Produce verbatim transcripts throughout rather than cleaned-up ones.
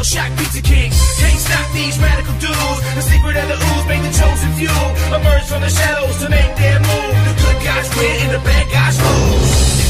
shell shock pizza kings. Can't stop these radical dudes. The secret of the ooze make the chosen few emerge from the shadows to make their move. The good guys win and the bad guys lose.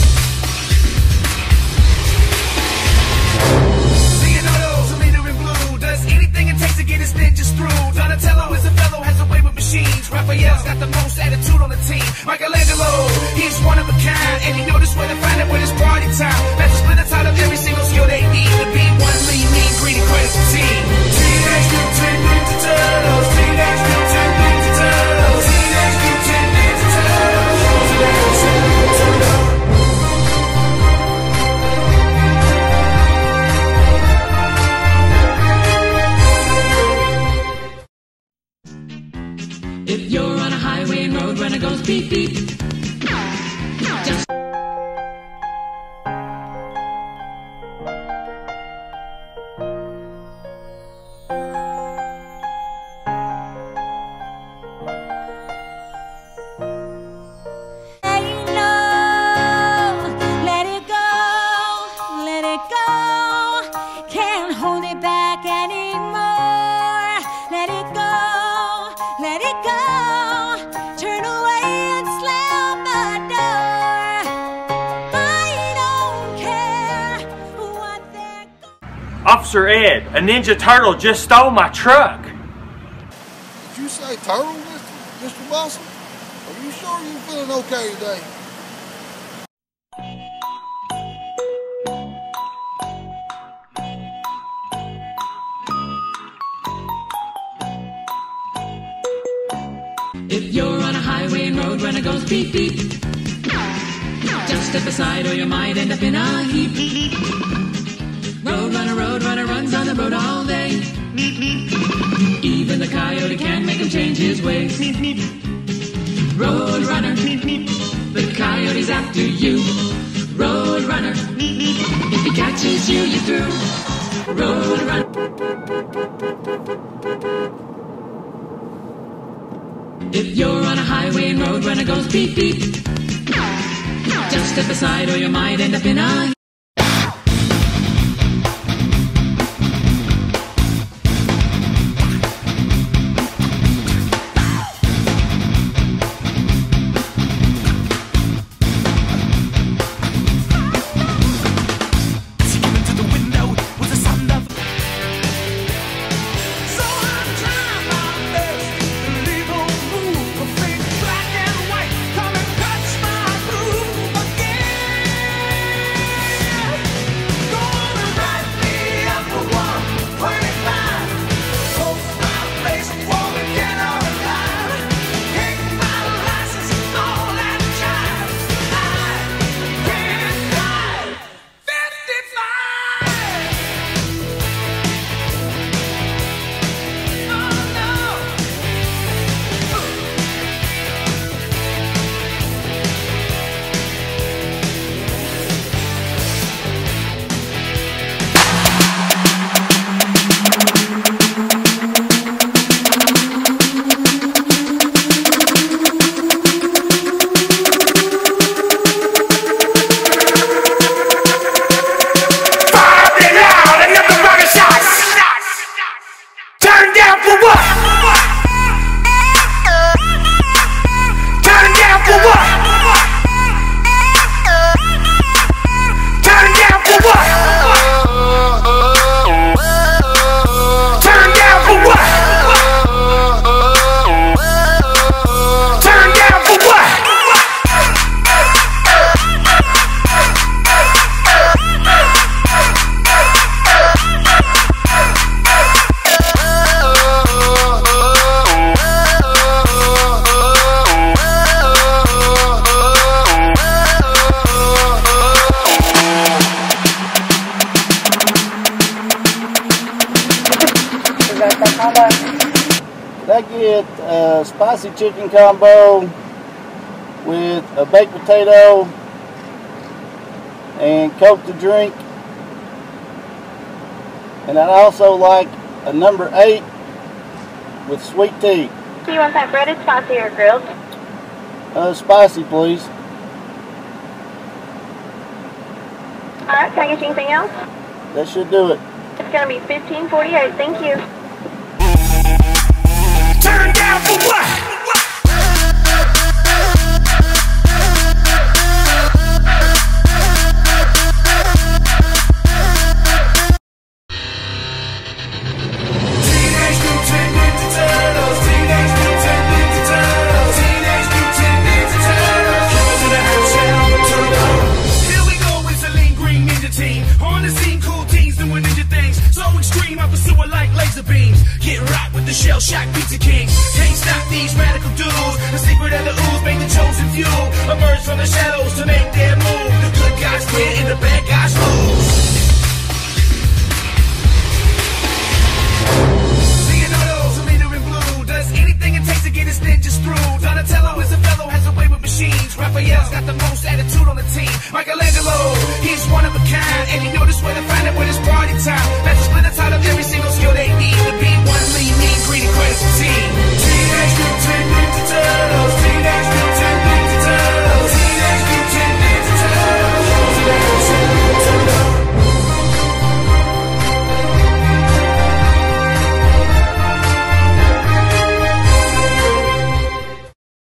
Leonardo's a leader in blue. Does anything it takes to get his ninjas through. Donatello is a fellow, has a way with machines. Raphael's got the most attitude on the team. Michelangelo, he's one of a kind, and he knows where to find it when it's party time. That's a split out of every single skill they need to be one lean, mean, greedy, crazy team. Teenage Mutant Ninja Turtles, Teenage Mutant Ninja Turtles, Teenage Mutant Ninja Turtles. If you're on a highway and road runner goes beep beep, just Officer Ed, a Ninja Turtle just stole my truck. Did you say turtle, Mister Boston? Are you sure you're feeling okay today? if you're on a highway and road runner goes beep beep, just step aside or you might end up in a heap. Road runner, road runner runs on the road all day. Even the coyote can make him change his ways. Road runner, the coyote's after you. Road runner, if he catches you, you're through. Road runner. If you're on a highway and road runner goes beep beep, just step aside or you might end up in a I get a spicy chicken combo with a baked potato and Coke to drink. And I'd also like a number eight with sweet tea. Do you want that breaded, spicy, or grilled? Uh, spicy, please. Alright, can I get you anything else? That should do it. gonna be fifteen forty-eight. Thank you. Turn down for what? Teenage Mutant Ninja Turtles, Teenage Mutant Ninja Turtles, Teenage Mutant Ninja Turtles. Coming to the house, yeah, turtle. Here we go, it's a lean green ninja team. On the scene, cool teens doing ninja things. So extreme, I pursue it like laser beams. Get right with the shell shock pizza kings. Can't stop these radical dudes. The secret of the ooze make the chosen few emerge from the shadows to make their move. The good guys win and the bad guys lose. Leonardo's a leader in blue. Does anything it takes to get his ninjas through. Donatello is a fellow, has a way with machines. Raphael's got the most attitude on the team. Michelangelo, he's one of a kind, and you know this where to find